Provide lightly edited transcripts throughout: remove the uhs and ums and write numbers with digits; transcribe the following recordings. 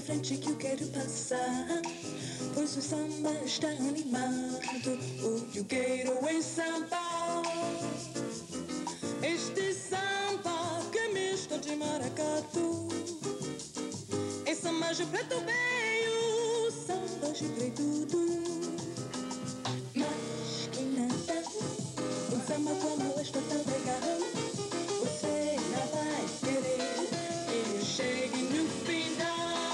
frente que eu quero passar, pois o samba está animado. O que eu quero é samba, este samba que é misto de maracatu. É samba de preto veio, samba de preto. Mas que nada, um samba como este tão legal, você não vai querer que chegue no final.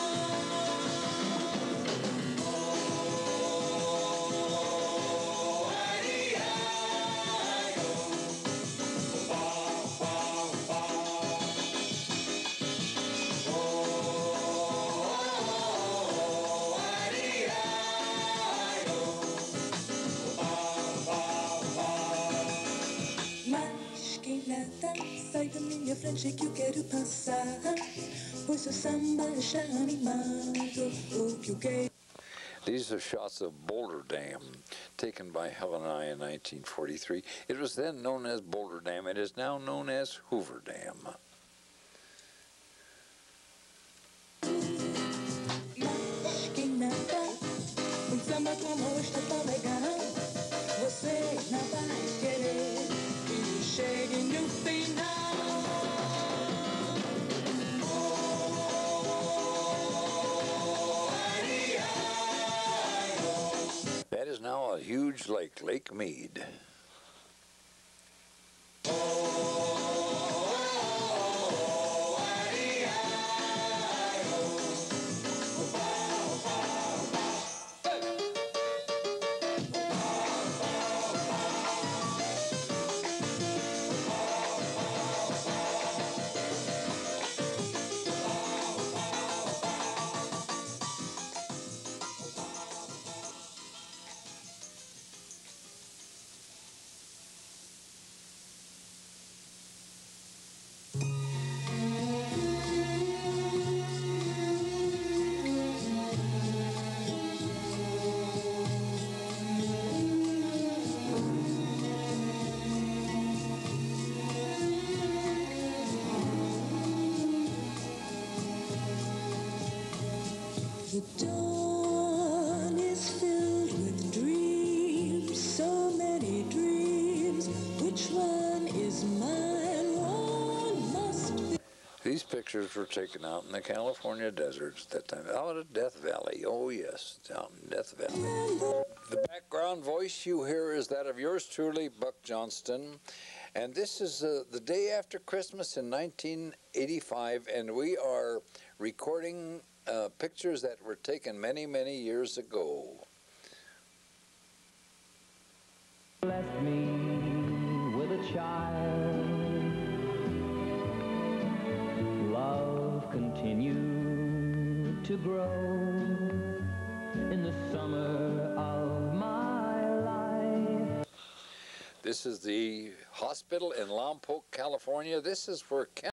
Mas que nada, sai da minha frente que eu quero passar, pois o samba está animado. O que eu quero. These are shots of Boulder Dam, taken by Helen and I in 1943. It was then known as Boulder Dam. It is now known as Hoover Dam. Mas que nada, um samba como este tão legal, você não vai querer que chegue no final. That is now a huge lake, Lake Mead. The dawn is filled with dreams, so many dreams. Which one is mine? One must be. These pictures were taken out in the California deserts at that time, out at Death Valley. Oh yes, down in Death Valley. The background voice you hear is that of yours truly, Buck Johnston. And this is the day after Christmas in 1985, and we are recording pictures that were taken many, many years ago. Left me with a child. Love continued to grow in the summer of my life. This is the hospital in Lompoc, California. This is where